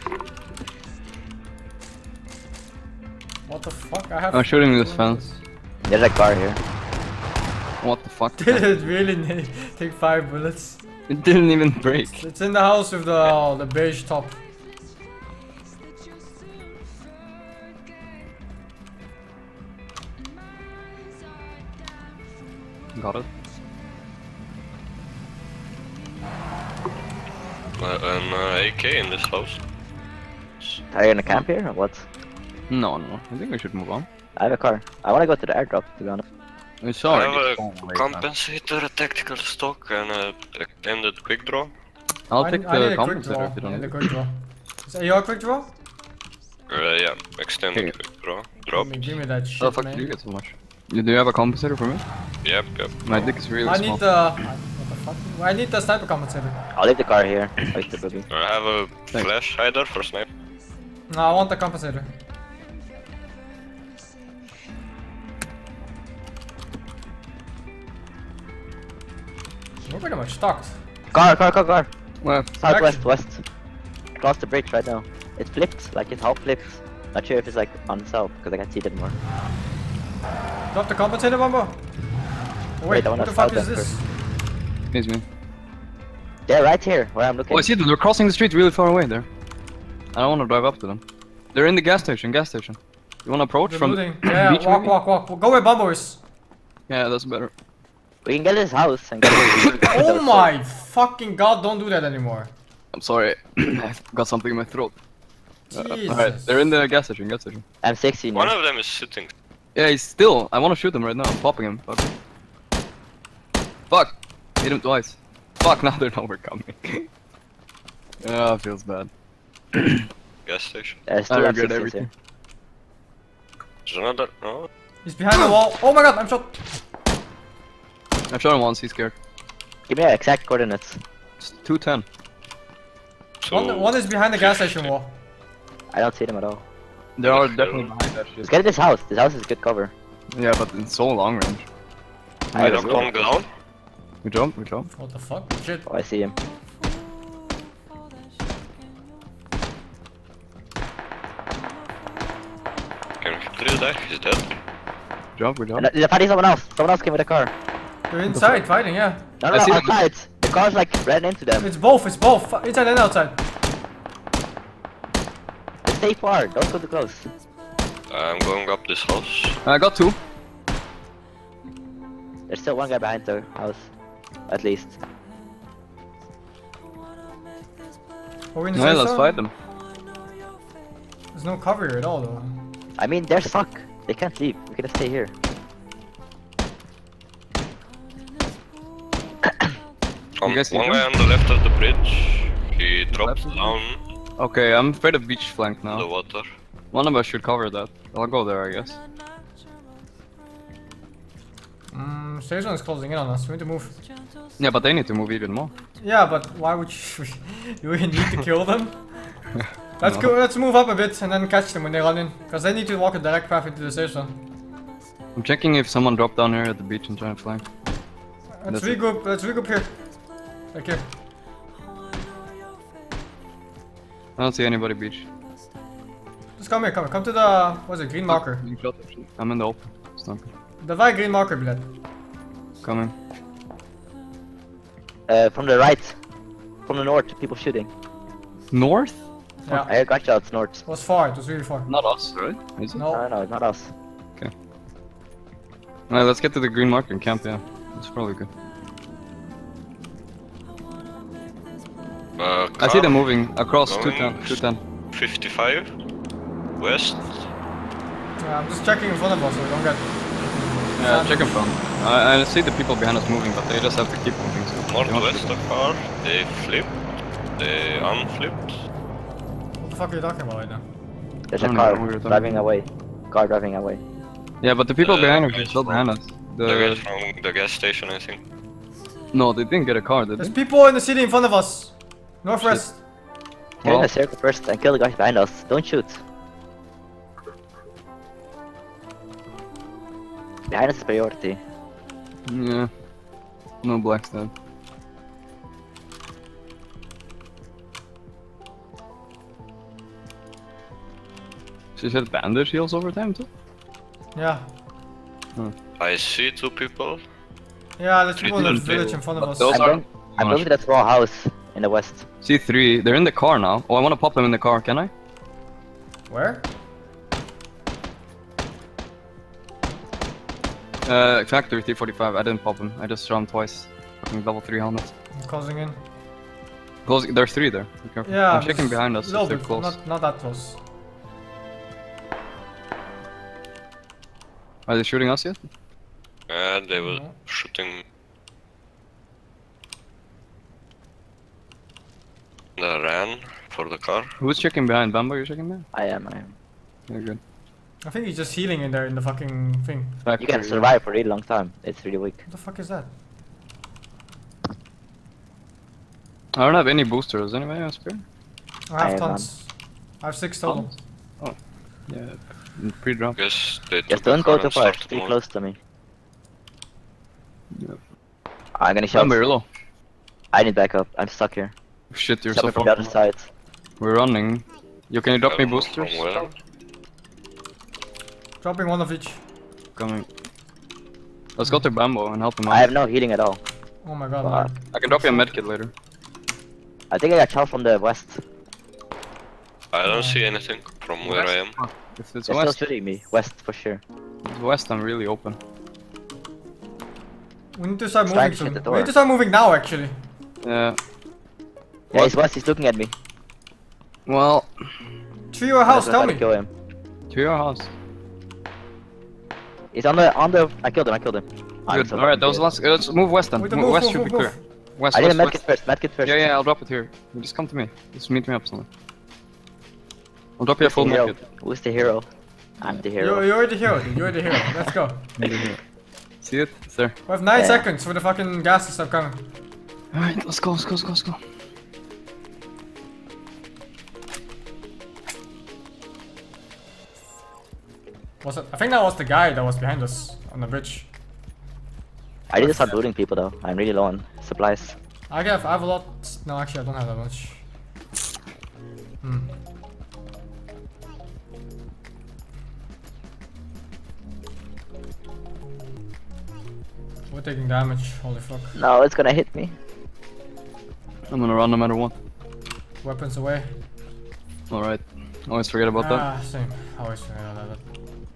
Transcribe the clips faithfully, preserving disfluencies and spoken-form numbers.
What the fuck? I have. I'm shooting this fence. There's a car here. What the fuck? Did it really take five bullets? It didn't even break. It's in the house with the oh, the beige top. Got it. Uh, an uh, A K in this house. Are you gonna camp here or what? No, no. I think we should move on. I have a car. I wanna go to the airdrop, to be honest. We I saw have it. a compensator, a tactical stock, and a extended quick draw. I'll I, take I need the a quick draw. compensator if you I don't need a need it. quick draw. Is that your quick draw? Uh, yeah, extended Hey. quick draw. Give Drop. me, give me that shit, How the fuck man. did you get so much? You, do you have a compensator for me? Yep, yep. My dick is really I small. need the. I, what the fuck? I need the sniper compensator. I'll leave the car here. Wait the boogie. I have a Thanks. flash hider for snipe. No, I want the compensator. We're pretty much stuck. Car, car, car, car. Well, Southwest, west. Across the bridge right now. It flipped, like it's half flipped. Not sure if it's like on south, because I can't see it anymore. Drop the compensator, Bumbo. Oh, wait, Wait, I what wanna the fuck start is them this? it's me. They're right here, where I'm looking. Oh, I see them. They're crossing the street really far away there. I don't want to drive up to them. They're in the gas station, gas station. You want to approach They're from looting. Yeah, beach walk, maybe? walk, walk. Go where Bumbo is. Yeah, that's better. We can get this house and get it. Oh my fucking god, don't do that anymore. I'm sorry. I've got something in my throat. Uh, Jesus. Alright, they're in the gas station, gas station. I'm sixteen. One Here. of them is sitting. Yeah, he's still. I want to shoot him right now. I'm popping him. Fuck. Fuck! Hit him twice. Fuck, now they're not coming. Ah, oh, feels bad. Gas station. There's two I M regret sixteens everything. here. There's another. No. He's behind the wall. Oh my god, I'm shot. I've shot him once, he's scared. Give me your exact coordinates. It's two ten. So One, one is behind the gas station wall. I don't see them at all. They are Okay. definitely behind that shit. Let's get this house. This house is good cover. Yeah, but in so long range. I I don't don't know. come down. We jump, we jump. What the fuck? Shit. Oh, I see him. Can we drill that? He's dead. Jump, we jump. And there's fighting someone else. Someone else came with a car. They're inside fighting, yeah. No, I no, see no, them. outside. The car's like ran into them. It's both, it's both. Fu- Inside and outside. Stay far. Don't go too close. I'm going up this house. I got two. There's still one guy behind the house. At least. Are we in the Yeah, safe let's zone? fight them. There's no cover here at all though. I mean, they're stuck. They can't leave. We gotta stay here. Um, You guys see one them? guy on the left of the bridge. He dropped left of the down Okay, I'm afraid of beach flank the now. water. One of us should cover that. I'll go there, I guess. Mm, safe zone is closing in on us. We need to move. Yeah, but they need to move even more. Yeah, but why would you? Do we need to kill them? Let's No. go. Let's move up a bit and then catch them when they run in, because they need to walk a direct path into the safe zone. I'm checking if someone dropped down here at the beach and trying to flank. Let's That's it. regroup. Let's regroup here. Like here. I don't see anybody beach. Just come here. Come. Come to the. What's it? Green marker. Being shot, actually. I'm in the open. Sniper. The white green marker, Bled. Coming. Uh, from the right. From the north. People shooting. North? Yeah. I heard gunshots north. It was far. It was really far. Not us, right? Is it? No. No, no, it's not us. Alright, let's get to the green marker and camp, yeah. That's probably good. Uh, I see car them moving across Going two ten. two ten. fifty-five. West. Yeah, I'm just checking in front of us so we don't get. Yeah, check in front. I, I see the people behind us moving, but they just have to keep moving. So they won't Northwest flip. of car. They flipped. They unflipped. What the fuck are you talking about right now? There's I a don't know car what we were talking driving about. away. Car driving away. Yeah, but the people Uh, behind us are guys still from- behind us. The guys The... from the gas station, I think. No, they didn't get a car, did There's they? people in the city in front of us. Northwest. Get in Well, the circle first and kill the guys behind us. Don't shoot. Behind us is priority. yeah. No black stab. She said bandage heals over time too? Yeah. I see two people. Yeah, there's people in the Little village bit. in front of us. Those I'm are- going, I'm going to that small house in the west. C three, they're in the car now. Oh, I want to pop them in the car, can I? Where? Uh, Factory three forty-five, I didn't pop them. I just shot them twice. Fucking level three helmets. I'm closing in. Close, there's three there. Be careful. Yeah, I'm checking just behind us a if little they're bit, close. Not, not that close. Are they shooting us yet? Uh, they were No. shooting. They ran for the car. Who's checking behind? Bambo, you're checking behind? I am, I am. Yeah, good. I think he's just healing in there in the fucking thing. Factory, You can survive for a really long time. It's really weak. What the fuck is that? I don't have any boosters. Anybody have spare? I have I have tons. I have six total. Oh. Yeah. Pre-drop. Guess they Just took the don't go car too and far. started Stay moving. close to me. Yep. I'm gonna shout. Bambo, you're low. I need backup. I'm stuck here. Shit, you're Shot so me from the far. other side. We're running. You can you drop me Um, boosters? From where? Dropping one of each. Coming. Let's go to Bambo and help him out. I have no healing at all. Oh my god, Fuck. man. I can drop you a medkit later. I think I got shot from the west. I don't see anything from where I am. If it's They're still west, shooting me. West for sure. it's west, I'm really open. We need to start Trying moving to shut soon. the We door. need to start moving now, actually. Yeah. Yeah, he's west. He's looking at me. Well, To your house, I'm tell gonna me. kill him. to your house. He's on the on the. I killed him. I killed him. I'm Good. so Alright, fucking that was good. last. Let's move west then. Wait, Move move, west move, should be move, clear. move. West, I need a west, medkit west. first. Medkit first. Yeah, yeah, I'll drop it here. You just come to me. Just meet me up somewhere. I'll drop you a Who's full the hero? medkit. Who's the hero? I'm the You're, hero. you're the hero, dude. You're the hero. Let's go. See it? It's there. We have nine Yeah. seconds for the fucking gas to stop coming. Alright, let's go, let's go, let's go, let's go. Was it? I think that was the guy that was behind us on the bridge. I need to start looting people though. I'm really low on supplies. I have, I have a lot. No, actually, I don't have that much. Hmm. We're taking damage. Holy fuck. No, it's gonna hit me. I'm gonna run no matter what. Weapons away. Alright. Always forget about that. Ah, same. I always forget about that.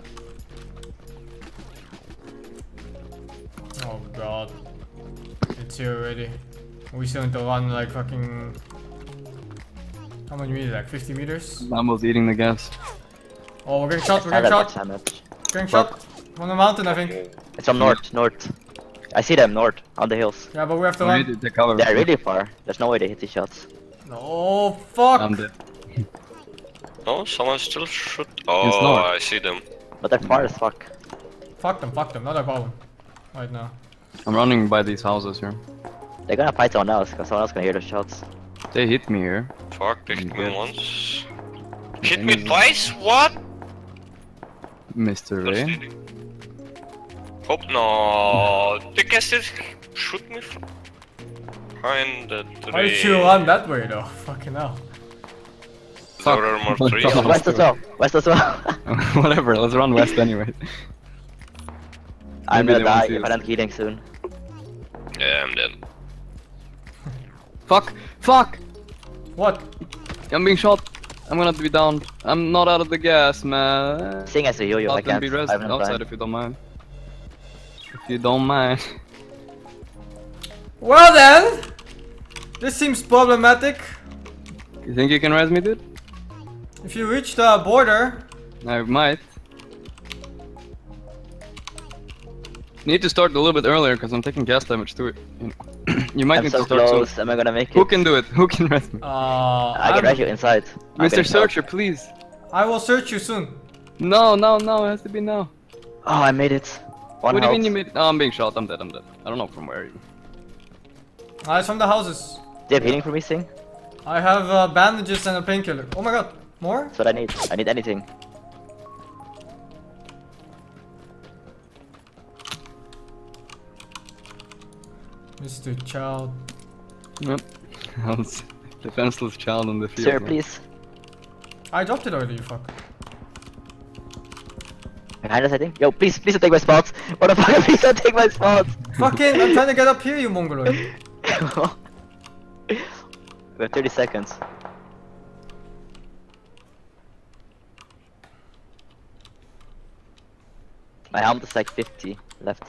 Oh god. It's here already. We still need to run like fucking... How many meters? Like fifty meters? Bambo's eating the gas. Oh, we're getting shot, we're Not getting that much shot. damage. Getting shot. On the mountain, I think. It's from north, north. I see them north, on the hills. Yeah, but we have to We need run. to take cover. They're really far. There's no way they hit these shots. Oh, fuck! I'm dead. No, someone still shoot. It's Oh, not. I see them. But they're far as fuck. Fuck them, fuck them, not a problem. Right now. I'm running by these houses here. They're gonna fight someone else, because someone else gonna hear the shots. They hit me here. Fuck, they hit Yeah. me once. Hit me Enemies. twice? What? Mister That's Ray. cheating. Hope no. They guess they shoot me from behind the tree. Why did you run that way though? Fucking hell. There were more trees. Fuck. West as well, west as well. Whatever, let's run west anyway. I'm Maybe gonna they won't die see if us. I don't healing soon. Yeah, I'm dead. Fuck! Fuck! What? I'm being shot. I'm gonna be down. I'm not out of the gas, man. Sing as a yo-yo, I Out and can't. be I rested have no outside time. if you don't mind. If you don't mind. Well then! This seems problematic. You think you can res me, dude? If you reach the border, I might. Need to start a little bit earlier because I'm taking gas damage too. You, you might I'm need so to start close, soon. am I gonna make it? Who can do it? Who can res me? uh, I I'm- can rush you inside. I'm Mister getting shot. Searcher, please. I will search you soon. No, no, no, it has to be now. Oh, I made it. One What do you health. mean you made? Oh, I'm being shot. I'm dead. I'm dead. I don't know from where. You. Ah, it's from the houses. Do you have healing for me, Sing? I have uh, bandages and a painkiller. Oh my god, more? That's what I need. I need anything. Mister Child. Yep. I was defenseless child on the field. Sir, man. please. I dropped it already, you fuck. Behind us, I think. Yo, please, please don't take my spots. What the fuck? Please don't take my spots. Fucking, I'm trying to get up here, you mongoloid. We have thirty seconds. My helmet is like fifty left.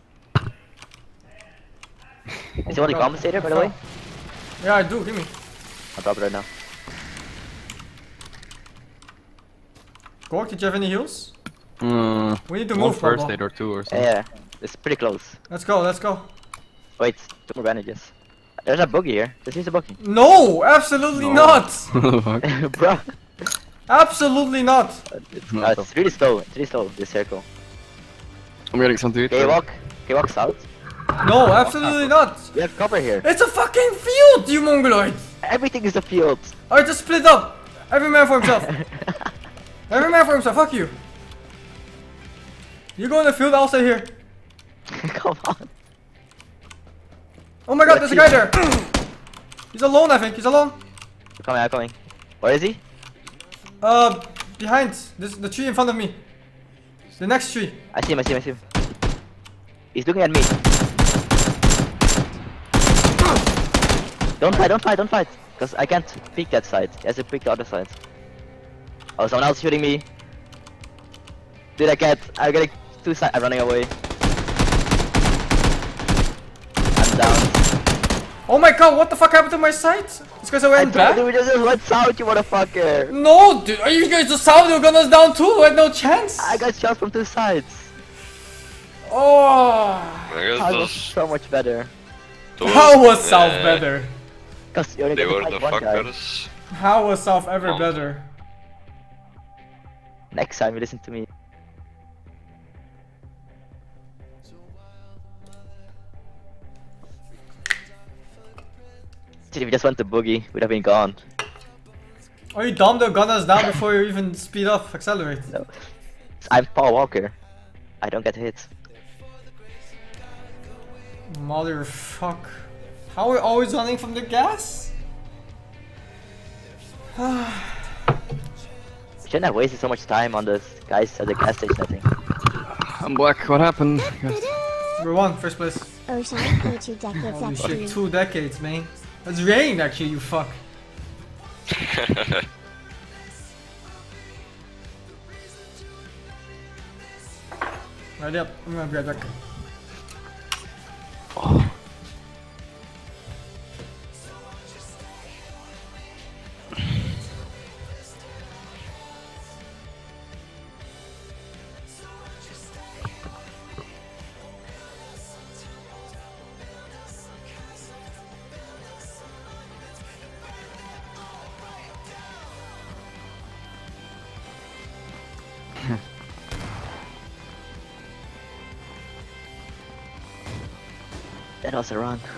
Is you want a compensator, by the way? Yeah, I do. Give me. I'll drop it right now. Gork, did you have any heals? Mm, We need to one move, first Pablo. aid or two or Yeah, something. yeah, it's pretty close. Let's go, let's go. Wait, two more bandages. There's a buggy here. This is a buggy. No, absolutely No. not. Fuck. Bro. Absolutely not. It's, No, uh, so- it's really slow. It's really slow, this circle. I'm getting some to eat. Can you walk? Can you walk south? No, absolutely not. We have cover here. It's a fucking field, you mongoloid. Everything is a field. Alright, just split up. Every man for himself. Every man for himself. Fuck you. You go in the field, I'll stay here. Come on. Oh my god, there's a guy there. He's alone, I think. He's alone. I'm coming, I'm coming. Where is he? Uh, behind this, the tree in front of me. The next tree. I see him, I see him, I see him. He's looking at me. Don't fight, don't fight, don't fight. Because I can't peek that side. He has to peek the other side. Oh, someone else shooting me. Dude, I can't. I'm getting two sides. I'm running away. I'm down. Oh my god, what the fuck happened to my sight? It's because I I went told back? you we just went south, you motherfucker. No, dude, are you guys just south? You're gonna us down too? I had no chance. I got shot from two sides. Oh. I guess I was those, so much better. those How was South uh, better? Cause you only They get to were fight the one guy. fuckers. How was South ever Oh. better? Next time you listen to me. Dude, if we just went to boogie, we'd have been gone. Are you dumb? They'll gun us down before you even speed up, accelerate. No. I'm Paul Walker. I don't get hit. Motherfuck. How are we always running from the gas? Shouldn't have wasted so much time on the guys at the gas station, I think. I'm black. What happened? We won, first place. Ocean, for two decades Holy actually. shit, two decades, man. It's rain actually, you fuck. Ready up, I'm gonna be right back. That was a run.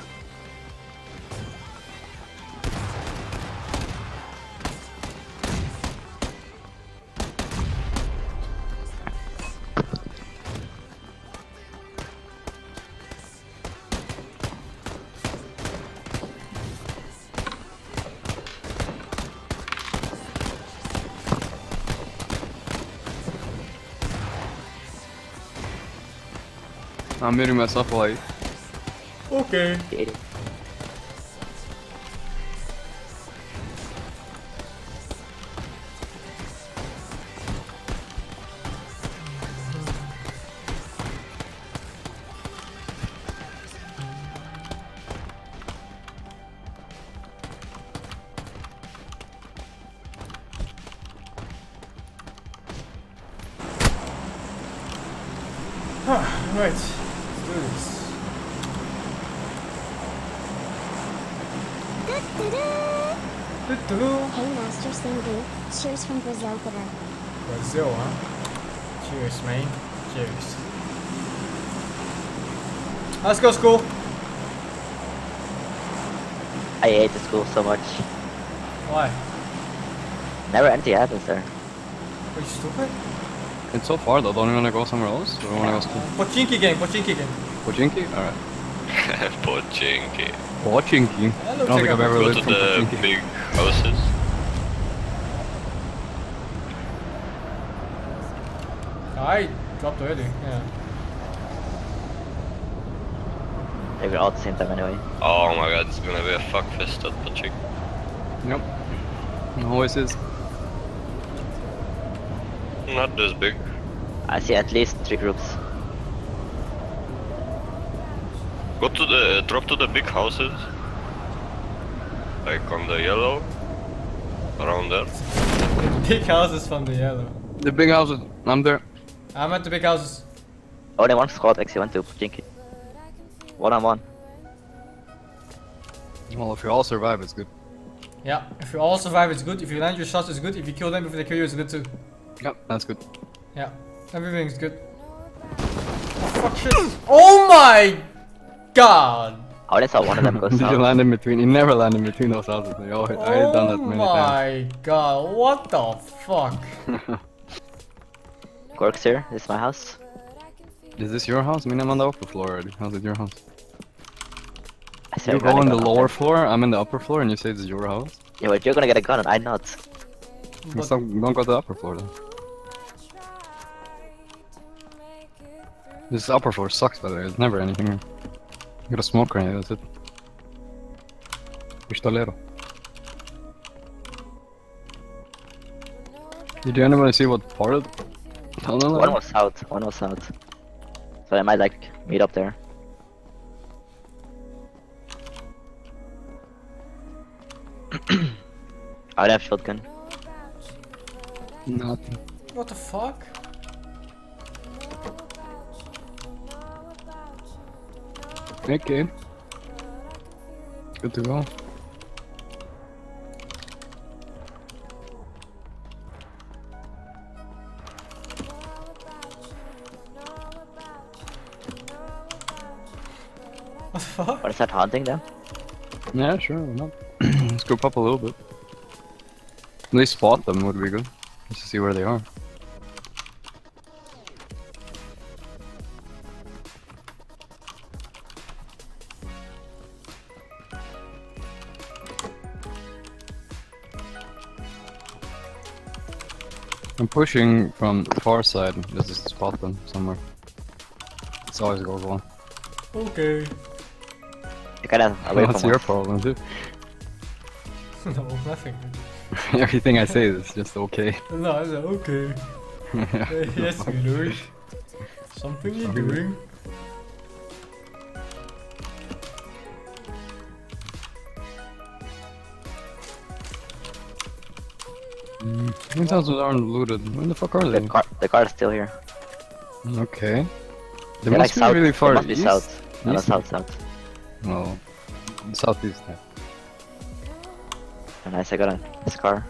I'm muting myself while I eat. Okay. Dating. Right, let's do this. Doo-doo. Hey Master Singu, cheers from Brazil today. Brazil, huh? Cheers, man. Cheers. Let's go, school. I hate the school so much. Why? Never anything happens there. Are you stupid? It's so far though. Don't you wanna go somewhere else? Or wanna go school? Pochinki game, Pochinki game. Pochinki? Alright. Pochinki. Pochinki. That I looks don't like think a I've ever Go lived to from the Pochinki. big houses. I dropped already, yeah. They were all at the same time anyway. Oh my god, it's gonna be a fuckfest at Pachik. Yep. Always is. Not this big. I see at least three groups. Go to the, drop to the big houses. Like on the yellow. Around there. The big houses from the yellow. The big houses. I'm there. I'm at the big houses. Only one squad actually went to Jinky. One on one. Well, if you all survive, it's good. Yeah, if you all survive, it's good. If you land your shots, it's good. If you kill them before they kill you, it's good too. Yep, that's good. Yeah, everything's good. Oh, fuck shit. Oh my god! I only saw one of them go Did you south. land in between? You never land in between those houses. I always, I had done that Oh many times. my god, what the fuck? Gorks here, this is my house. Is this your house? I mean, I'm on the upper floor already. How's it your house? I said You we're go on running the on lower there. floor, I'm in the upper floor, and you say this is your house? Yeah, but you're gonna get a gun and I'm not. But- So don't go to the upper floor then. This upper floor sucks, by the way. There's never anything here. You got a smoke grenade, that's it. Pistolero. Did you anybody see what part of the tunnel? One was south, one was south. So I might like meet up there. I would have shotgun. Nothing. What the fuck? Okay. Good to go. What the fuck? What is that, haunting them? Yeah, sure, why not? Let's group up a little bit. At least spot them would be good. Just to see where they are. I'm pushing from the far side, just to spot them somewhere. It's always goes one. Okay. You gotta away That's from your us. problem too. No, nothing. Everything I say is just okay. No, I said okay. Uh, yes, we learned. Something you're doing. Mm. These houses aren't looted. Where the fuck are The they? car, the car is still here. Okay. They They're must like be south. really far they must be east. south. No, no, East? south, south. No, southeast. Yeah. And nice, I got a this car.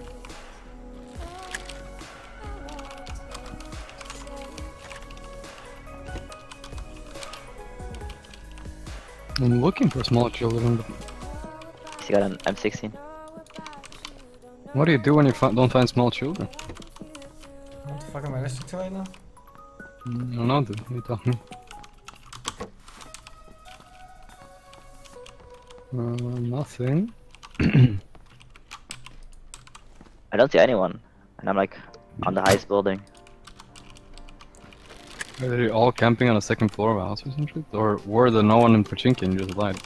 I'm looking for small children. But He got an M sixteen. what do you do when you fi don't find small children? What the fuck am I listening to right now? Mm, I don't know, dude. You tell me. Uh, nothing. I don't see anyone. And I'm like on the highest building. Are they all camping on the second floor of a house or some shit? Or were there no one in Pachinki and just lied?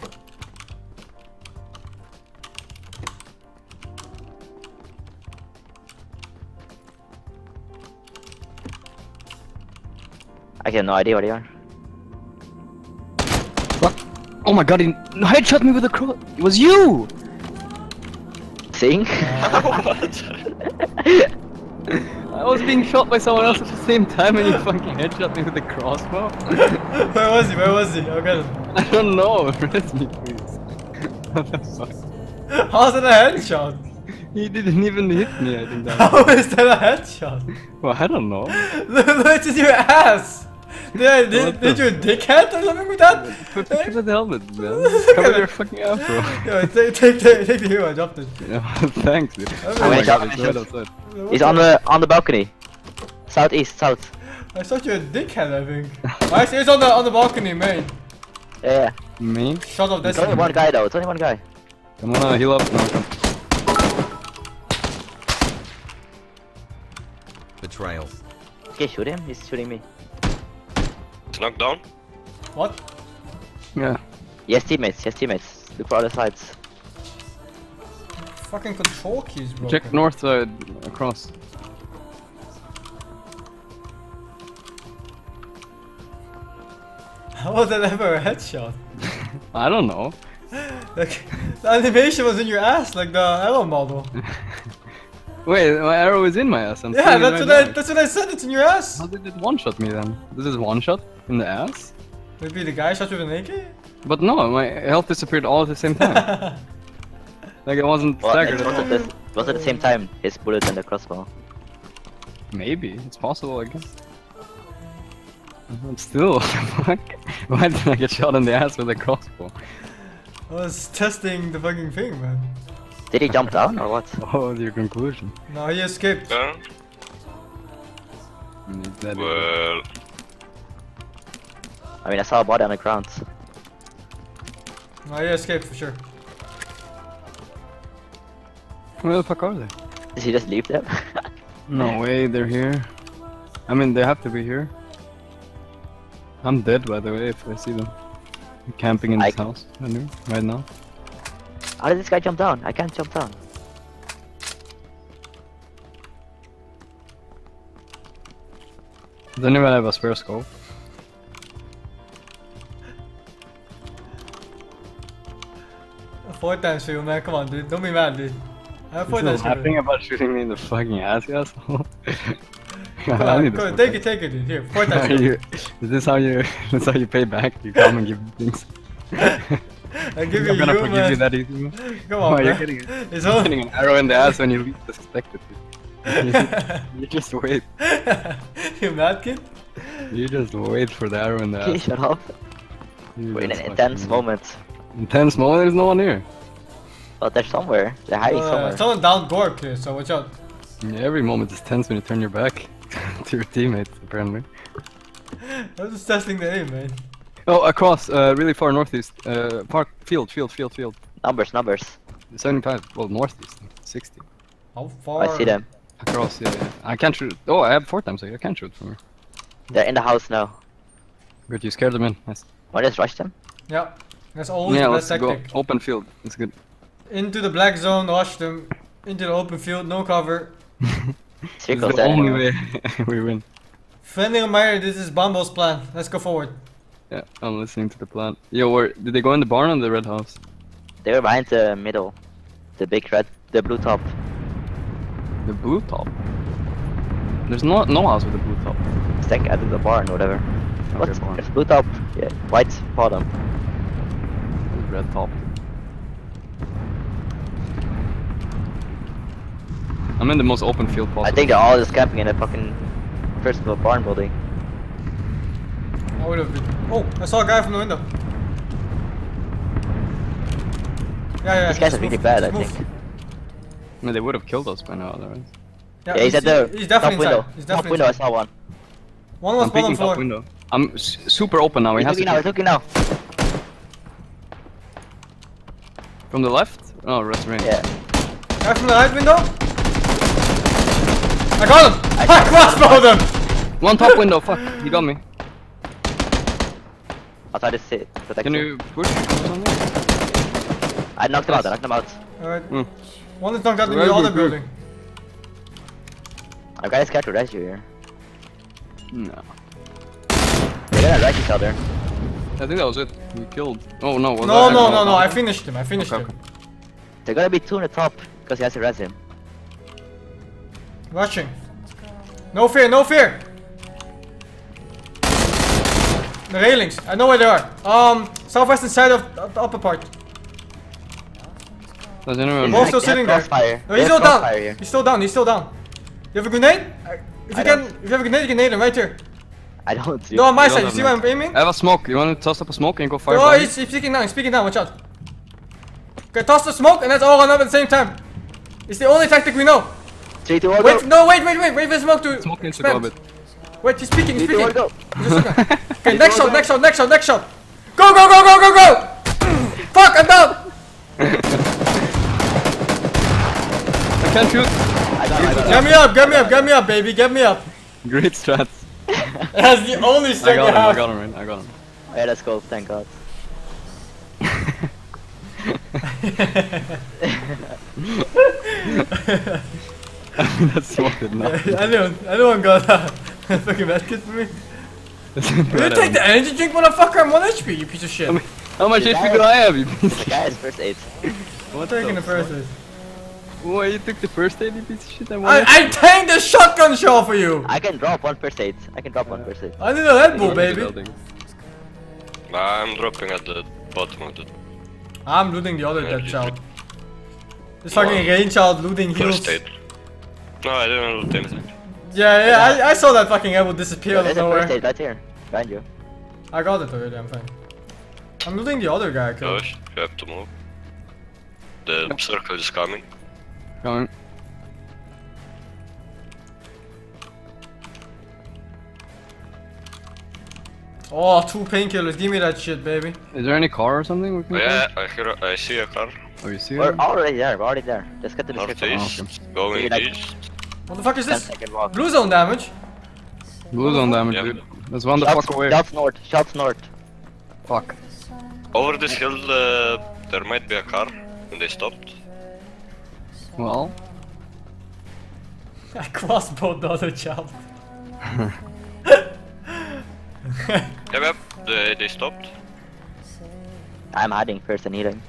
I have no idea where they are. What? Oh my god, he headshot me with a cross! It was you! Sing? I was being shot by someone else at the same time and you fucking headshot me with a crossbow? Where was he? Where was he? I'll get him. I don't know, rest me please. What the fuck? How's that a headshot? He didn't even hit me, I think that How is that a headshot? Well, I don't know. Look, look at your ass! Did, did, What did the- you a dickhead or something with that? Put, put the helmet, man. Look Cover at your it. fucking afro. Yo, take, take, the, take the hero, I dropped it. Yeah, thanks, dude. I'm Oh gonna my drop god, my it's right shot. outside. He's on the on the balcony. Southeast, south. I thought you were a dickhead, I think. I see it's on the on the balcony, mate. Yeah, Me? Shot of yeah. It's destiny. only one guy though. It's only one guy. Come on, heal up. No, come. Betrayal. Okay, shoot him. He's shooting me. It's knocked down. What? Yeah. He has teammates. He has teammates. Look for other sides. Fucking control keys, bro. Check north side across. How was that ever a headshot? I don't know. Like, the animation was in your ass, like the arrow model. Wait, my arrow is in my ass. I'm Yeah, seeing it that's right what I now. that's what I said. It's in your ass. How did it one-shot me then? This is one-shot in the ass? Maybe the guy shot you with an A K. But no, my health disappeared all at the same time. Like it wasn't Well, staggered it at was, all. at the, it was at the same time. His bullet and the crossbow. Maybe, it's possible, I guess. But still, fuck. Why did I get shot in the ass with a crossbow? I was testing the fucking thing, man. Did he jump down or what? What was your conclusion? No, he escaped. Yeah. I mean, is that it? Well, I mean, I saw a body on the ground. No, he escaped for sure. Where the fuck are they? Did he just leave them? No way, they're here. I mean, they have to be here. I'm dead, by the way, if I see them. I'm camping in this I- house, I knew, right now. How did this guy jump down? I can't jump down. Does anyone have a spare scope? Four times for you, man. Come on, dude. Don't be mad, dude. I have four You're times still for laughing you. about shooting me in the fucking ass, you asshole? Come I on, need come this on, one. take it, take it, dude. Here, four times for you. You- Is this how you? This how you pay back? You come and give me things. I give you I'm gonna you, forgive man. you that easy. Man. Come on, Why are you man. getting it? It's You're all. getting an arrow in the ass when you least suspect it. You, you just wait. You mad, kid? You just wait for the arrow in the Okay, ass. shut up. You We're in an just intense fucking- moment. Intense moment. There's no one here. Oh, they're somewhere. They're hiding Uh, somewhere. someone down Gork here, so watch out. Yeah, every moment is tense when you turn your back to your teammates. Apparently. I was just testing the aim, man. Oh, across, uh, really far northeast. Uh, park, field, field, field, field. Numbers, numbers. seventy-five. Well, northeast. sixty. How Oh, far? I see them. Across, yeah, yeah. I can't shoot. Oh, I have four times. I can't shoot from here. They're in the house now. Good, you scared them in. Nice. Wanna just rush them? Yeah, that's always Yeah, the let's best go. tactic. Open field. It's good. Into the black zone, rush them. Into the open field, no cover. It's Circles the there. only way we win. Friendly reminder, this is Bumbo's plan. Let's go forward. Yeah, I'm listening to the plan. Yo, where did they go in the barn or the red house? They were behind the middle. The big red, the blue top. The blue top. There's no no house with a blue top. It's like at the barn, whatever. What? Okay, barn. There's blue top. Yeah, white bottom. There's red top. I'm in the most open field possible. I think they're all just camping in a fucking first floor barn building. I would have been. Oh, I saw a guy from the window. Yeah, yeah. These guys just are really move, bad, just I move. think. I mean, they would have killed us by now, otherwise. Yeah, he's at the He's top definitely window. inside. He's Top definitely window, I inside. saw one. One was I'm bottom peeking top floor. window. I'm s super open now. He He's has looking to now, he's keep- looking now. From the left? Oh, rest range. Yeah. Guy from the right window. I got him. I I, got him. crossbowed him. One top window. Fuck, he got me. Outside the sit. Protect Can him. you push or something? I knocked him out, I knocked him out. Alright. Mm. One is knocked out in Very the good, other good. building. I'm kinda scared to rush you here. No. They're gonna rush each other. I think that was it. We killed. Oh no. Was No, that no, actually- no, no. I finished him. I finished Okay, him. They're gonna be two on the top, because he has to res him. Rushing. No fear, no fear. The railings. I know where they are. Um, southwestern side of of the upper part. Does anyone? Both Like, still they have sitting there. crossfire. No, They he's have still down. crossfire here. He's still down. He's still down. You have a grenade? I- If I you can, don't. if you have a grenade, you can nade him right here. I don't see. No, on my you don't side. You have see where I'm nades. aiming? I have a smoke. You want to toss up a smoke and go fire? Oh, behind he's, he's peeking down. He's peeking down. Watch out. Okay, toss the smoke and let's all run up at the same time. It's the only tactic we know. Three, two, one, Wait, go. no, wait, wait, wait. Wait for the smoke to. me? Smoke needs to go a spend. bit. Wait, he's peeking. He's Three, two, peeking. one, go. He's just looking. Okay, next shot, next shot, next shot, next shot. Go, go, go, go, go, go. Fuck, I'm down. I can't shoot. I got, I got. Get me up, get me up, get me up, baby, get me up. Great strats. That's the only I strat got you him, I have. got him, right? I got him. Yeah, let's go, thank god. That's sorted now. anyone, anyone got a fucking medkit for me? You take the energy drink, motherfucker. I'm one H P, you piece of shit. How How much The H P guy- do I have, you piece The of guy has first aid. I'm taking the first aid. Why you took the first aid, you piece of shit? I I, wanted I tanked the shotgun shell for you! I can drop one first aid. I can drop one first aid. I need a Red Bull, baby. I'm dropping at the bottom of the I'm looting the other dead Energy child. drink. This fucking Wow. rain child looting heals. first aid. No, I didn't loot anything. Yeah, yeah, I, I saw that fucking apple disappear out of There's a first nowhere. aid right here. Behind you. I got it already, I'm fine. I'm looting the other guy, I killed. Gosh, you have to move. The circle is coming. Coming. Oh, two painkillers, give me that shit, baby. Is there any car or something we can Oh, yeah, I hear. A, I see a car. Oh, you see We're it? already there, we're already there. Let's get to the circle. Northeast, okay. going Maybe like- east. What the fuck is ten this? second walk. Blue zone damage? Blue zone damage, Yeah. dude. Let's run the Shots, fuck away. shots north, shots north. Fuck. Over this hill, uh, there might be a car, and they stopped. Well, I crossbowed the other child. Yep, yep, they, they stopped. I'm hiding first and healing.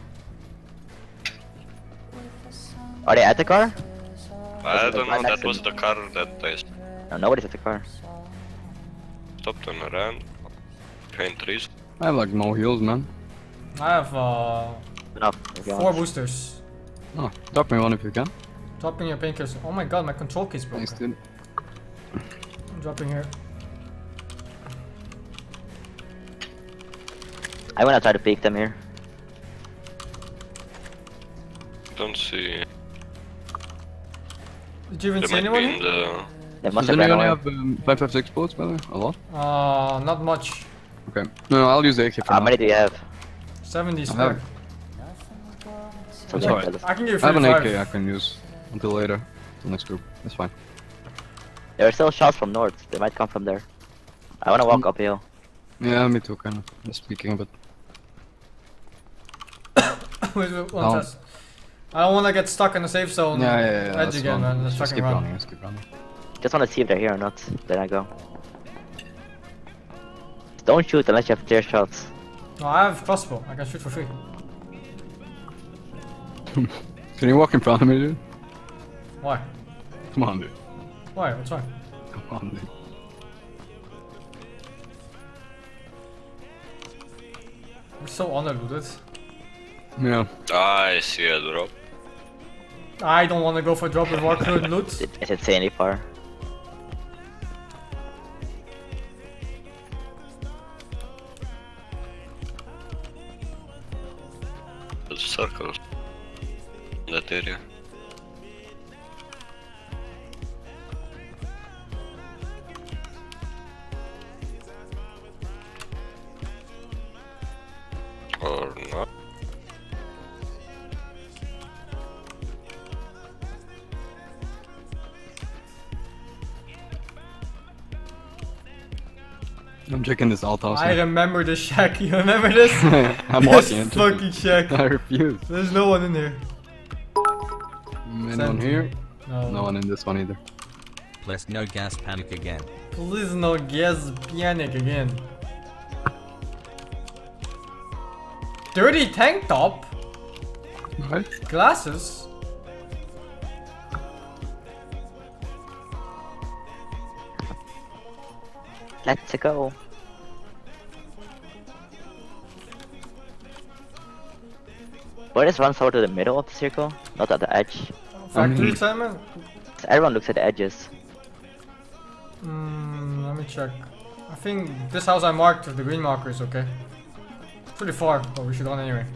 Are they at the car? I the don't know, one next that to was me. the car that I No, nobody's at the car. stopped and ran. Behind trees. I have like no heals, man. I have uh, Enough. if you four want. boosters. Oh, drop me one if you can. Dropping your painkillers. Oh my god, my control case broke. Thanks, dude. I'm dropping here. I wanna try to peek them here. Don't see. Did you even They see might anyone be in here? the. They must Does have ran anyone away. have um, five five six bullets, by the way? A lot? Uh, not much. Okay. No, no, I'll use the A K for How now. many do you have? seventy I spare. have, So That's yeah, alright. let's- I can give you I have an A K I thirty-five. can use until later. The next group. That's fine. There are still shots from north. They might come from there. I wanna walk uphill. Yeah, me too, kind of. Just speaking a bit. Wait, wait, one Oh. test. I don't want to get stuck in the safe zone. Yeah, yeah, yeah. Edge that's again, fine. man. Let's Just fucking keep run. running, let's keep running. Just wanna see if they're here or not. Then I go. Don't shoot unless you have clear shots. No, I have crossbow. I can shoot for free. Can you walk in front of me, dude? Why? Come on, dude. Why? What's wrong? Come on, dude. We're so underlooted. Yeah. I see a drop. I don't want to go for drop with war crew and loot. Is it, is it say any far? There's circles in that area. Or not. I'm checking this alt house. I remember this shack. You remember this? I'm This walking into it. fucking shack. I refuse. There's no one in here. Anyone Send. here? No. No one in this one either. Plus no gas panic again. Please no gas panic again. Dirty tank top. Right? Glasses. Let's go. Why just runs over to the middle of the circle, not at the edge? Factory Um, Simon? Everyone looks at the edges. Hmm, let me check. I think this house I marked with the green marker is okay. Pretty far, but we should run anyway.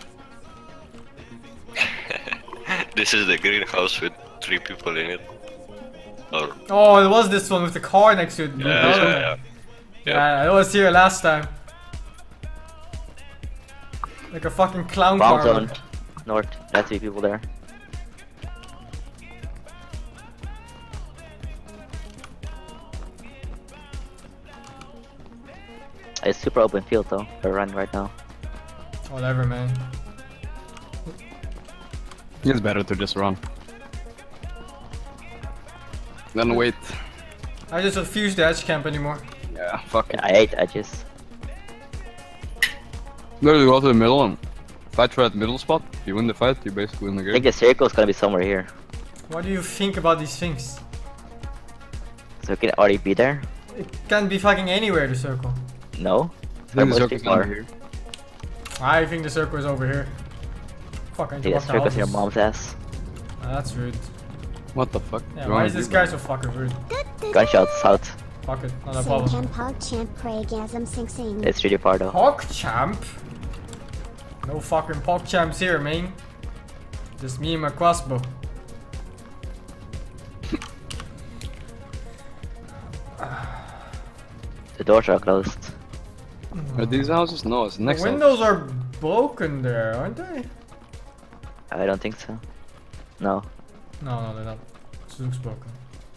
This is the greenhouse with three people in it. Or Oh, it was this one with the car next to it. yeah, yeah, yeah. yeah. Yeah, I was here last time. Like a fucking clown Brown car. zone, north. There's three people there. It's super open field though. They're running right now. Whatever, man. It's better to just run. Then wait. I just refuse the edge camp anymore. Yeah, fuck it. I hate edges. Literally go to the middle and fight for that middle spot. If you win the fight, you basically win the I game. think the circle's gonna be somewhere here. What do you think about these things? So it can already be there? It can be fucking anywhere, the circle. No? I think the Almost circle's too far. under here. I think the circle is over here. Fuck, I need to Yeah, walk the circle's in your houses. mom's ass. Ah, that's rude. What the fuck? Yeah, You why wanna is this do guy that? so fucking rude? Gunshots south. Fuck it, not a Sing problem. Cam Pog Champ Praygasm Sing Sing. It's really far though. Pog champ? No fucking pog champs here, man. Just me and my crossbow. The doors are closed. Are these houses? No, it's the next The house. windows are broken there, aren't they? I don't think so. No. No, no, they're not. It looks broken.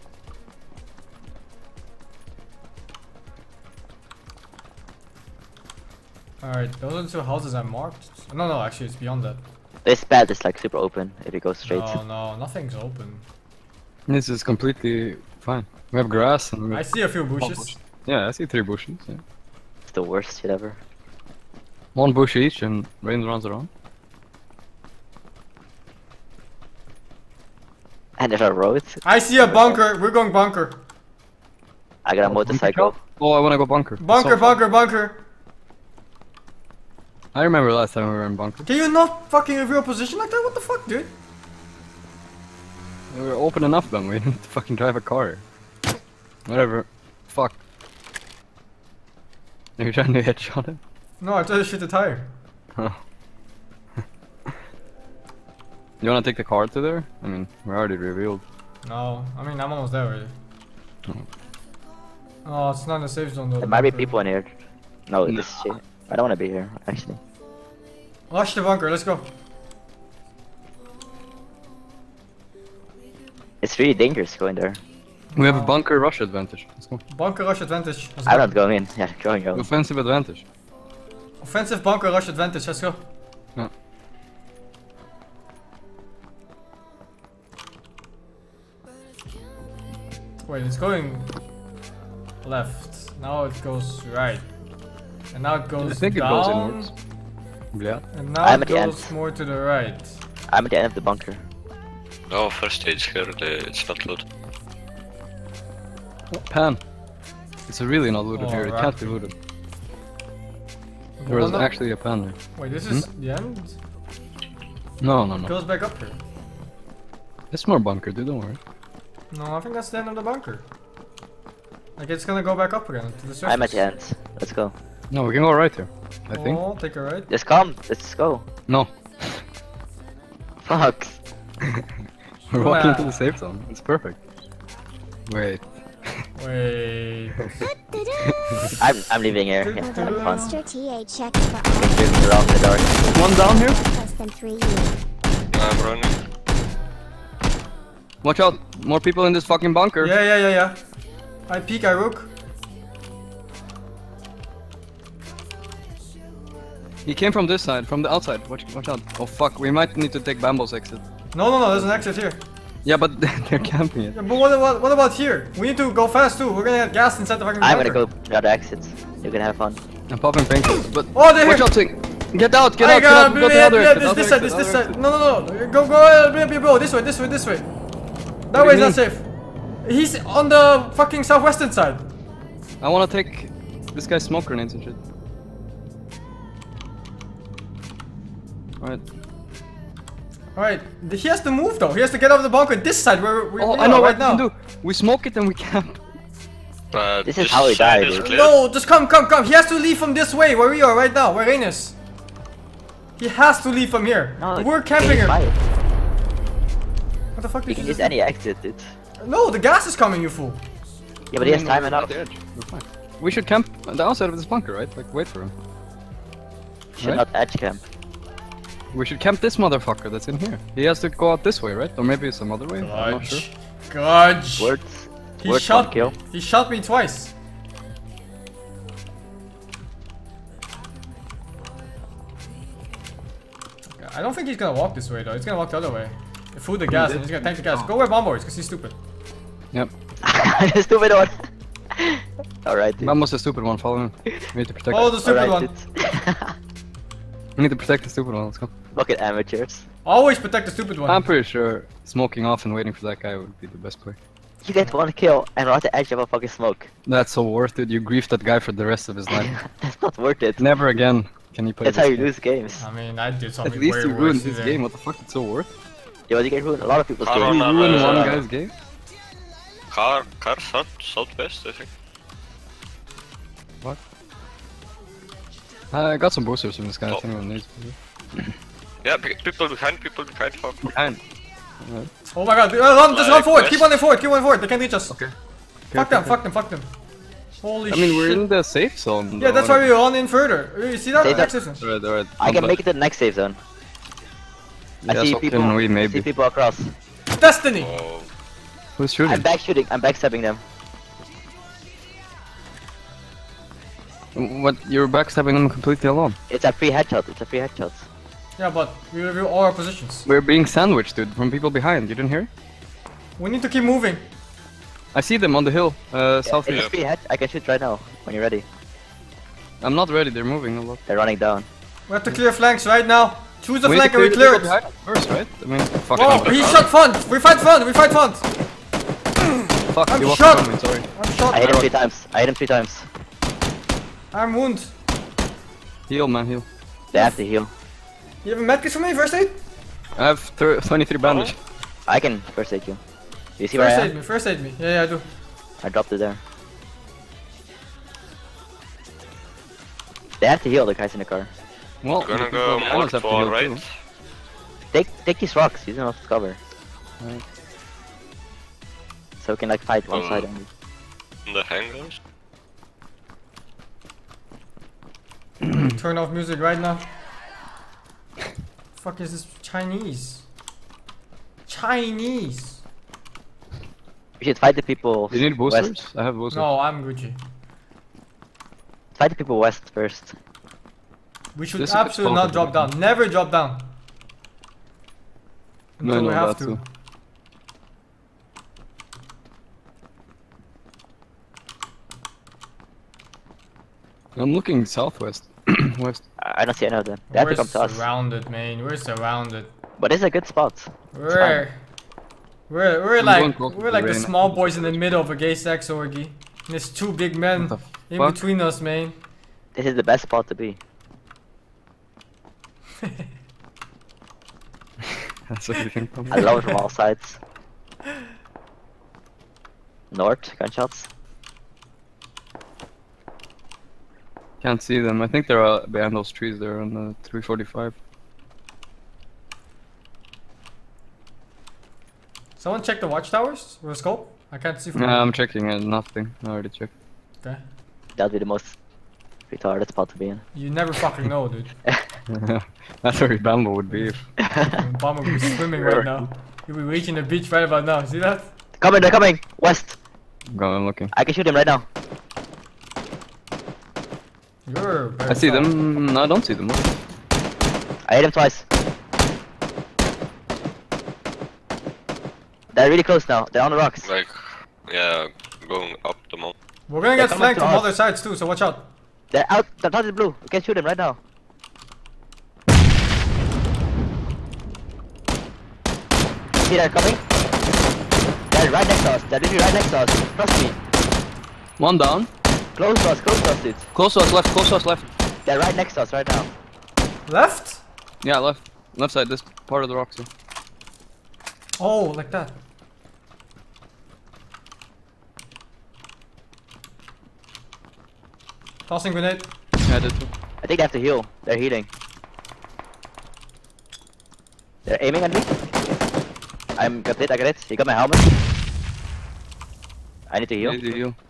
Alright, those are the two houses I marked. No, no, actually, it's beyond that. This path is like super open if you go straight. No, no, nothing's open. This is completely fine. We have grass and we I have see a few one bushes. bush. Yeah, I see three bushes. Yeah. It's the worst shit ever. One bush each and Rain runs around. And there's a road. I see a bunker. We're going bunker. I got a motorcycle. Oh, I wanna go bunker. Bunker, So- bunker, bunker. I remember last time we were in bunker. Can you not fucking reveal position like that? What the fuck, dude? We were open enough then, we didn't fucking drive a car. Whatever. Fuck. Are you trying to headshot him? No, I tried to shoot the tire. Oh. You wanna take the car to there? I mean, we're already revealed. No, I mean, I'm almost there already. Oh, it's not in the safe zone though. There the might be bunker. people in here. No, No. this is shit. I don't want to be here, actually. Rush the bunker, let's go. It's really dangerous going there. We have a bunker rush advantage. Let's go. Bunker rush advantage. Let's I'm go. not going in. Yeah, going out. Offensive advantage. Offensive bunker rush advantage, let's go. Yeah. Wait, it's going left. Now it goes right. And now it goes I think it down. goes inwards. Yeah. And now I'm it at the end. goes more to the right. I'm at the end of the bunker. No, first aid here, the, it's not loot. Pan. It's really not looted Oh, here. It right. can't be looted. The There is one up- actually a pan there. Wait, this is Hmm? the end? No, no, It no. goes back up here. It's more bunker, dude. Don't worry. No, I think that's the end of the bunker. Like it's gonna go back up again to the surface. I'm at the end. Let's go. No, we can go right here. I think. Oh, take a right. Just come. Let's go. No. Fuck. We're walking Wow. to the safe zone. It's perfect. Wait. Wait. I'm I'm leaving here. Yeah, Uh, have fun. Extra T A check for all Just around the door. One down here. less than three years. I'm running. Watch out. More people in this fucking bunker. Yeah, yeah, yeah, yeah. I peek, I rook. He came from this side, from the outside. Watch, watch out. Oh fuck, we might need to take Bambo's exit. No, no, no, there's an exit here. Yeah, but they're camping it. Yeah, but what about, what about here? We need to go fast too. We're gonna get gas inside the fucking I'm bunker. gonna go the other exits. You can have fun. I'm popping painkillers, but Oh, they're watch here. out, Sing. Get out, get I out, get got out. Go to the other yeah, exit. this, other this side, exit, this, this other side. exit. No, no, no. Go, go, uh, blah, blah, blah. This way, this way, this way. That What do way you is not mean? safe. He's on the fucking southwestern side. I wanna take this guy's smoke grenades and shit. Alright. Alright, he has to move though. He has to get out of the bunker this side where we, Oh, we I are know right what now. we can do. We smoke it and we camp. Uh, This is how he side died, is dude. clear. No, just come, come, come. He has to leave from this way where we are right now, where Rain is. He has to leave from here. No, We're you camping can here. use mine. What the fuck You did can you use just any exit, dude. do? No, the gas is coming, you fool. Yeah, but he has No, time no, enough. at the edge. We're fine. We should camp on the outside of this bunker, right? Like, wait for him. Should Right? not edge camp. We should camp this motherfucker that's in here. He has to go out this way, right? Or maybe some other way? I'm not sure. Grudge. Grudge. Words. He Word shot one kill. me. He shot me twice. I don't think he's gonna walk this way though. He's gonna walk the other way. Food the gas and he's gonna tank the gas. Go where Bombo is, because he's stupid. Yep. Stupid one. Alright, dude. Bambo's the stupid one, follow him. We need to protect Follow him. the stupid Alright, one. We need to protect the stupid one, let's go. Fucking amateurs. Always protect the stupid one. I'm pretty sure smoking off and waiting for that guy would be the best play. You get one kill and we're at the edge of a fucking smoke. That's so worth it, you grief that guy for the rest of his life. That's not worth it. Never again can you play That's this how you game. lose games. I mean, I did something At least way you ruined worse his today. game, what the fuck, it's so worth it? Yo, you get ruined a lot of people's I games. don't You know, ruined uh, one guy's game? Car, car south, southwest, I think. What? I got some boosters from this guy, Oh. if anyone needs. Yeah, pe- people behind, people behind, fuck. Behind. Oh my god, uh, run, just run Like forward, west. keep running forward, keep running forward, they can't reach us. Okay. Fuck okay, them, okay. fuck them, fuck them. Holy I mean, we're shit. in the safe zone. Yeah, though, that's why we run in further. You see that? Safe Next zone. system. Alright, alright. I can make it to the next safe zone. I Yeah, see so people. can we, I see maybe. people across. Destiny! Oh, Who's shooting? I'm back shooting. I'm backstabbing them. What? You're backstabbing them completely alone. It's a free headshot. It's a free headshot. Yeah, but we review all our positions. We're being sandwiched, dude, from people behind. You didn't hear? We need to keep moving. I see them on the hill, uh, It's southeast. a free head. I can shoot right now when you're ready. I'm not ready, they're moving a lot. They're running down. We have to clear flanks right now. Choose a We need flank to and we clear clear the it. people behind us first, right? I mean, fuck. Whoa, I'm he shot front! We fight front! We fight front! Fuck, I'm you walked shot. on me, sorry. I'm shot. I hit him three times. I hit him three times. I'm wounded. Heal, man, heal. They have to heal. You have a medkit for me? First aid? I have thir twenty-three bandage. I can first aid you. Do you see where First I aid am? me, first aid me. Yeah, yeah, I do. I dropped it there. They have to heal the guys in the car. Well, gonna the go people behind more us have to to our heal right. too. Take take these rocks. Use them as cover. Right. So we can like fight one Um, side only. In the hangars. Turn off music right now. Fuck is this Chinese? Chinese. We should fight the people. Do you need boosters? West. I have boosters. No, I'm Gucci. Fight the people west first. We should This is a bit absolutely not drop complicated. down. Never drop down. No, Until no, we have that to. too. I'm looking southwest. West. I I don't see any of them. They have We're to come to us. surrounded, man. We're surrounded. But it's a good spot. We're we're we're I'm like going close to we're the like the rain. small boys in the middle of a gay sex orgy. And there's two big men What the in fuck? between us, man. This is the best spot to be. That's what you think. I love it from all sides. North, gunshots. Can't see them. I think they're uh, behind those trees there on the three forty-five. Someone check the watchtowers with a scope. I can't see from Nah, here. I'm checking it. Nothing. I already checked. Okay. That'd be the most retarded spot to be in. You never fucking know, dude. That's where Bambo would be. If... Bomb would be swimming right now. He'll be reaching the beach right about now. See that? Coming, they're coming! West! I'm going, I'm looking. I can shoot him right now. You're very I see far. them. No, I don't see them. I hit him twice. They're really close now. They're on the rocks. Like, yeah, going up the mountain. We're gonna They're get coming flanked to from us. other sides too, so watch out. They're out. They're touching blue. We can shoot him right now. See, they're coming. They're right next to us. They're literally right next to us. Trust me. One down. Close to us. Close to us, dude. Close to us left. Close to us left. They're right next to us right now. Left? Yeah, left. Left side. This part of the rocks. Here. Oh, like that. Tossing grenade. Yeah, I did too. I think they have to heal. They're healing. They're aiming at me. I'm got it. I got it. He got my helmet. I need to heal. Easy heal.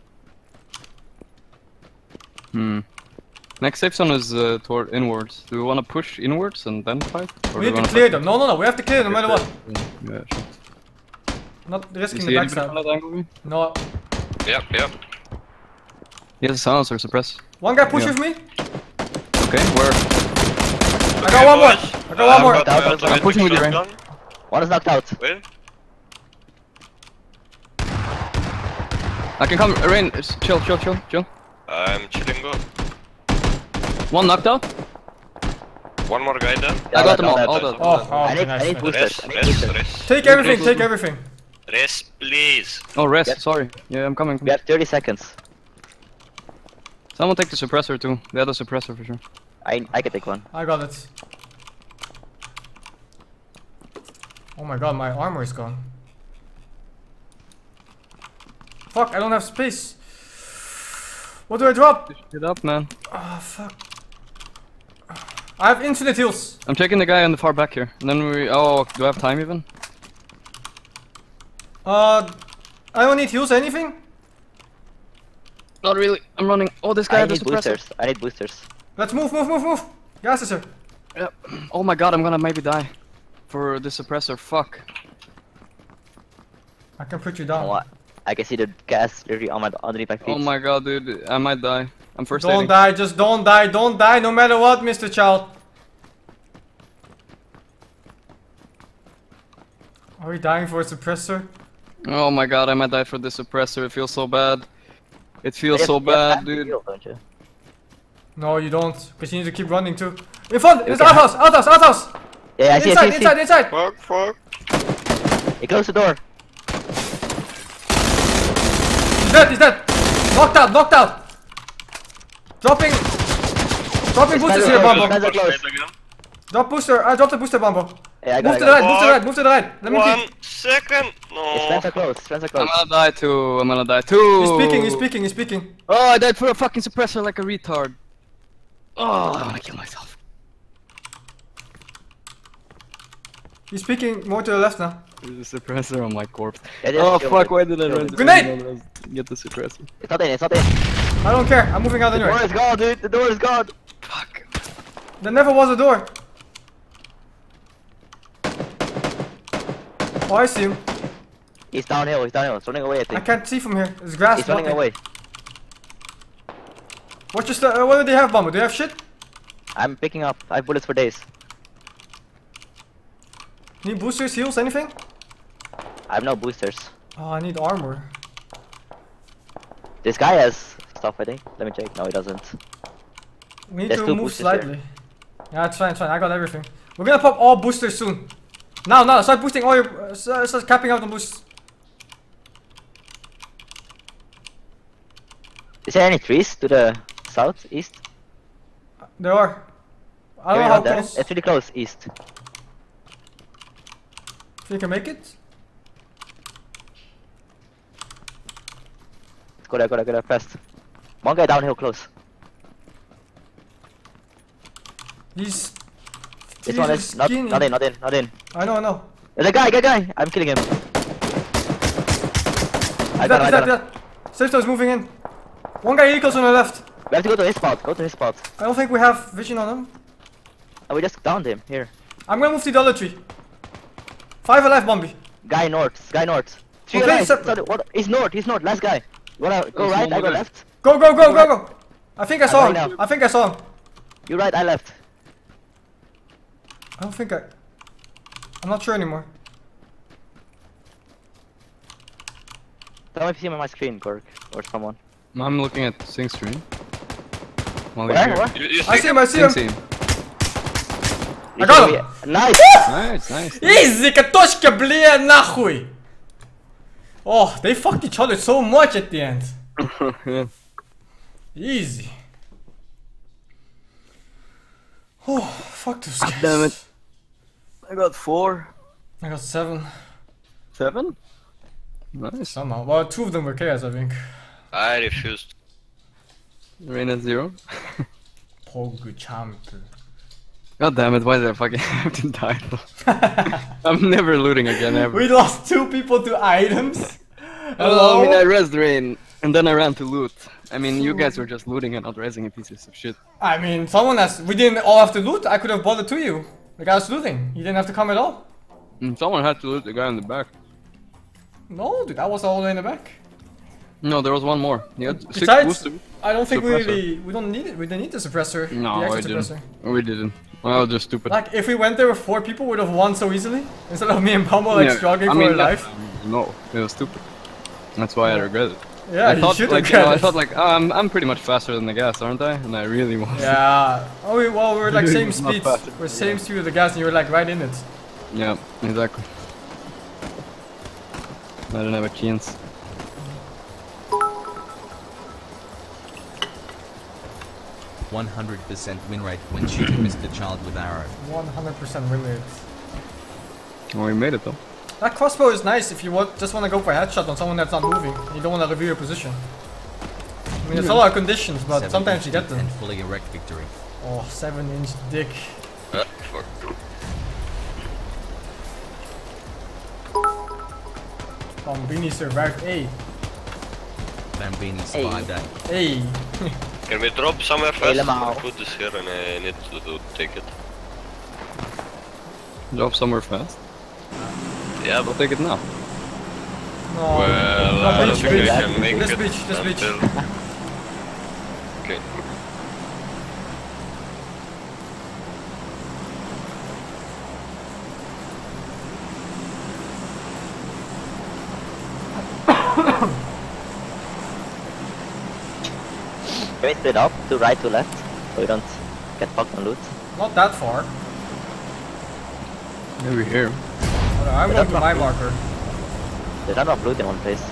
Hmm. Next safe zone is uh, toward inwards. Do we want to push inwards and then fight? Or We do need to wanna clear fight? them. No, no, no. We have to clear them no matter what. Yeah, sure. Not You risking the see anybody from backstab. that angle? Me? No. Yep, yep. He has a silencer, suppress. One guy push Yeah. with me. Okay, where? I got one more. boys. I got one more. I've got my I'm automatic pushing with you, Rain. shotgun. One is knocked out. Where? I can come, Rain, it's- chill, chill, chill, chill. I'm chilling good. One knocked out. One more guy there. I got them all, that, all that. that. Oh, oh, I okay, need, nice, I need nice. boosters. Rest, I need rest, boosters. rest. Take everything, take everything. Rest, please. Oh, rest, Yep. sorry. Yeah, I'm coming. We have thirty seconds. Someone take the suppressor too. The other suppressor for sure. I I can take one. I got it. Oh my god, my armor is gone. Fuck, I don't have space. What do I drop? Push it up, man. Oh fuck. I have infinite heals. I'm taking the guy on the far back here. And then we. Oh, do I have time even? Uh, I don't need heals, anything? Not really. I'm running. Oh, this guy I had the need suppressor. boosters. I need boosters. Let's move, move, move, move. Gas is here. Yep. Oh my god, I'm gonna maybe die for the suppressor. Fuck. I can put you down. Oh, I- I can see the gas literally on my underneath my feet. Oh my god, dude. I might die. I'm first Don't aiding. die, just don't die, don't die, no matter what, Mister Child. Are we dying for a suppressor? Oh my god, I might die for the suppressor. It feels so bad. It feels You so have- you have bad, half the dude. heal, don't you? No, you don't, because you need to keep running too. In front! It's Okay. outhouse! Outhouse! Outhouse! Yeah, I see, Inside! I see, I see. Inside! Inside! Fuck, fuck. He closed the door. He's dead! He's dead! Knocked out! Knocked out! Dropping... Dropping It's boosters better here, close, Bumbo! better close. Wait again. Drop booster! I dropped the booster, Bumbo! Yeah, I got Move it. to I the got right! it. Move to the right! Move to the right! Let me One keep... second. It's No. Spencer close. Spencer I'm close. gonna die too. I'm gonna die too. He's speaking, he's speaking, he's speaking. Oh, I died for a fucking suppressor like a retard. Oh, I wanna kill myself. He's speaking more to the left now. There's a suppressor on my corpse. Yeah, just Oh kill fuck, it. why did I Kill run it. to Grenade! get the suppressor? It's not in, it's not in. I don't care, I'm moving out The door anyway. is gone, dude. The door is gone. Fuck. There never was a door. Oh, I see him. He's downhill, he's downhill. He's running away, I I think. can't see from here. There's grass. He's running blocking. away. What's your st- uh, what do they have, Bumbo? Do they have shit? I'm picking up. I have bullets for days. Need boosters, heals, anything? I have no boosters. Oh, I need armor. This guy has stuff, I think. Let me check. No, he doesn't. We need There's to two move boosters here. slightly. Yeah, it's fine, it's fine. I got everything. We're gonna pop all boosters soon. Now, now, start boosting all your. Uh, start start capping out on boosts. Is there any trees to the south, east? There are. I don't Can we know how run there? close. It's really close, east. If you can make it. Let's go there, go there, go there, fast. One guy downhill, close. He's. This he's one is not, skinny. not in, not in, not in. I know, I know. There's a guy, guy, guy! I'm killing him. I He's got dead, him, I he's got dead, him. dead. Safety is moving in. One guy equals on the left. We have to go to his spot, go to his spot. I don't think we have vision on him. And we just downed him, here. I'm gonna move to the other tree. Five alive, Bombi. Guy north, guy north. Three Okay, alive. sep- Sorry, what? He's north, he's north, last guy. You wanna go There's right, one I go over there. left? Go, go, go, go, go. I think I I'm saw him. going now. I think I saw him. You right, I left. I don't think I. I'm not sure anymore. Tell me if you see him on my screen, Gork, or someone. I'm looking at SingSing. While Where? you're Where? You, you I see see him, I see him. SingSing. You I got see him. me- Nice! Nice, nice. Easy, катошка, бля, нахуй. Oh, they fucked each other so much at the end. Yeah. Easy. Oh, fuck those guys. Damn it. I got four. I got seven. Seven? Nice. Somehow. Well, two of them were chaos, I think. I refused. Rain at zero. Pogu champ. God damn it, why did I fucking have to die? I'm never looting again ever. We lost two people to items. Oh, I mean, I Hello? rezzed Rain, and then I ran to loot. I mean, you guys were just looting and not rezzing in pieces of shit. I mean, someone has. We didn't all have to loot. I could have bought it to you. The guy was looting. You didn't have to come at all. And someone had to loot the guy in the back. No, dude, I was all the way in the back. No, there was one more. He had six Besides, booster. I don't think we suppressor. really we don't need it. We don't need the suppressor. No, the we extra didn't. suppressor. We didn't. Well, just stupid. Like if we went there with four people, we would have won so easily instead of me and Pumbo like Yeah, struggling I for mean, our yeah, life. No, it was stupid. That's why I regret it. Yeah, I you thought should like you regret know, I it. thought like oh, I'm I'm pretty much faster than the gas, aren't I? And I really was. Yeah. Oh, we, well, we're like same Not speeds. faster. We're same speed with the gas, and you were like right in it. Yeah, exactly. I don't have a chance. one hundred percent win rate when shooting Mister Child with arrow. one hundred percent win rate. Well, we made it though. That crossbow is nice if you want, just want to go for a headshot on someone that's not moving. And you don't want to review your position. I mean, it's a lot of conditions, but sometimes you get them. And fully erect victory. Oh, seven inch dick. Uh, fuck. Bombini survived. Hey, Bambini Hey. survived A. hey. Can we drop somewhere fast? Helemaal. Food is here and I need to do, take it. Drop somewhere fast. Yeah, I'll but take it now. No. well, No, I don't beach, think we beach. can make This it beach, this beach. until... Okay. Can we split up to right to left so we don't get fucked on loot? Not that far. Maybe here. Hold on, I'm going to my marker. There's not enough loot in one place.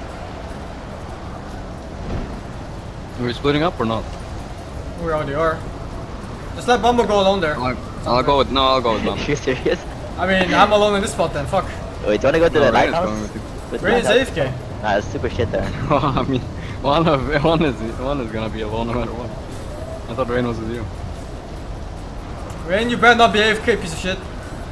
Are we splitting up or not? We already are. Just let Bumbo go alone there. I'll, I'll go with no. I'll go with Mom. You serious? I mean, I'm alone in this spot then. Fuck. Wait, do you wanna go to No, the Rain is lighthouse? going with you. With the Rain is lighthouse? A F K. Nah, it's super shit there. I mean, one of one is one is gonna be alone no matter what. I thought Rain was with you. Rain, you better not be A F K, piece of shit.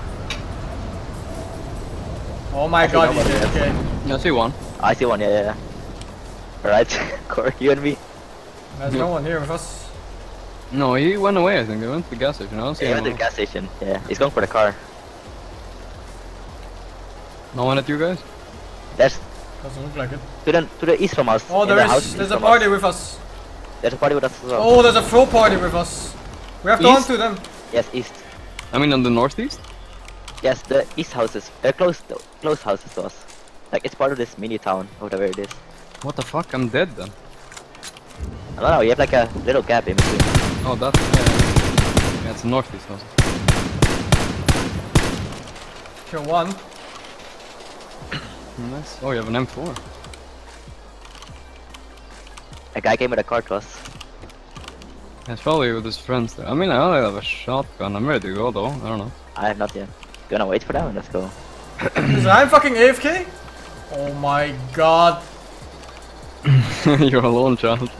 Oh my think god, he's nobody A F K. Yeah, I see one. I see one, yeah, yeah, yeah. Alright, Core, you and me. There's no one here with us. No, he went away. I think he went to the gas station. I don't see Yeah, he him. went to the gas station. Yeah, he's going for the car. No one at you guys? There's Doesn't look like it. to the to the east from us. Oh, in there the is. house There's east a from party us. with us. There's a party with us as well. Oh, there's a full party with us. We have to East? hunt to them. Yes, east. I mean, on the northeast. Yes, the east houses. They're close, though. Close houses to us. Like it's part of this mini town, or whatever it is. What the fuck? I'm dead then. I don't know. You have like a little gap in between. Oh, that's yeah. Yeah, it's the northeast house. Kill one. Nice. Oh, you have an M four. A guy came with a car to us. He's probably with his friends there. I mean, I only have a shotgun. I'm ready to go though. I don't know. I have not yet. Gonna wait for them. Let's go. Is I'm fucking A F K? Oh my god. You're alone, child.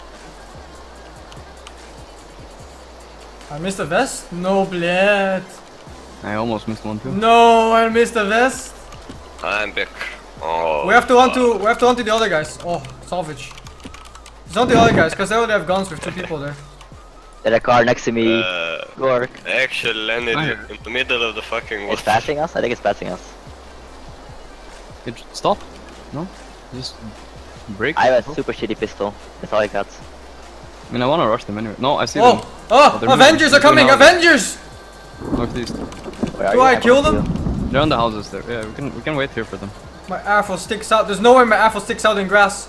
I missed a vest? No, bled. I almost missed one too. No, I missed a vest. I'm back. Oh, We have to hunt fuck. to. We have to hunt to the other guys. Oh, salvage. It's not the other guys, cause they already have guns with two people there. There's a car next to me. Uh, Gork. I actually landed Fire. in the middle of the fucking It's water. passing us? I think it's passing us. It stop. No. Just break. I it. have a super shitty pistol. That's all I got. I mean, I want to rush them anyway. No, I see them. Oh, oh, they're Avengers moving. are coming! They're going Avengers! Northeast. Where are Do you? I I'm kill coming them? to you. They're on the houses there. Yeah, we can we can wait here for them. My rifle sticks out. There's nowhere my rifle sticks out in grass.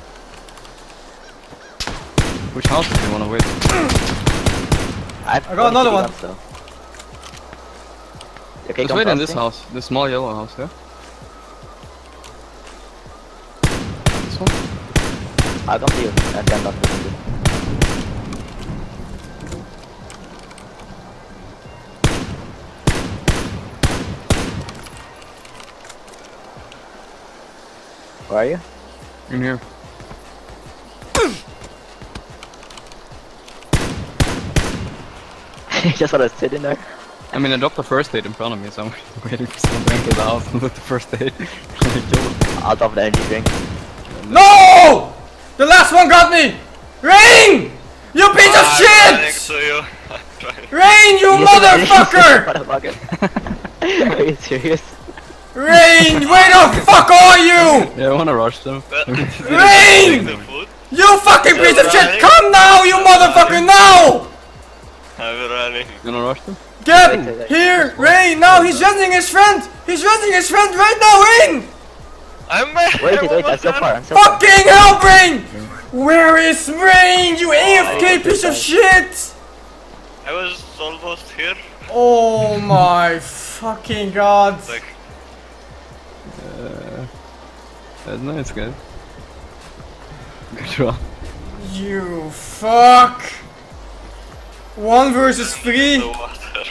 Which houses do you want to wait? I, have I got only another shitty one. guns, though. Okay, Let's come wait in trust this me. house. This small yellow house, yeah? This one? I'll come to you. And I'm not listening to you. Where are you? In here. You just wanna sit in there? I mean, I dropped the first aid in front of me, so I'm waiting for someone to enter the house and with the first aid. Kill him. I'll drop the energy drink. No! The last one got me! Rain! You piece of I'm running shit! to you. I'm trying. Rain, you motherfucker! Motherfucker. Are you serious? Rain, where the fuck are you? Yeah, I wanna rush them. Rain! The food? You fucking piece of shit! Come now, you motherfucker, now! I'm running. You wanna rush them? Get Wait, wait, wait. here, Rain! Now he's resing his friend! He's resing his friend right now, Rain! I'm Wait, wait, I'm wait, I'm almost so done. far, I'm so far. Fucking hell, Rain! Where is Rain, you A F K piece of shit! I was almost here. Oh my fucking god. Like, Uh, that's nice, guys. Good job. You fuck! One versus the three? water.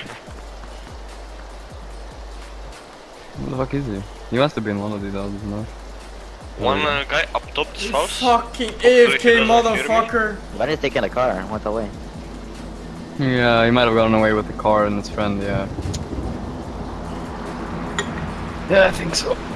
Where the fuck is he? He must have been one of these houses now. One uh, guy up top this You house. fucking Hopefully A F he K doesn't hear me. motherfucker. Why did he take in a car and went away? Yeah, he might have gotten away with the car and his friend, yeah. Yeah, I think so.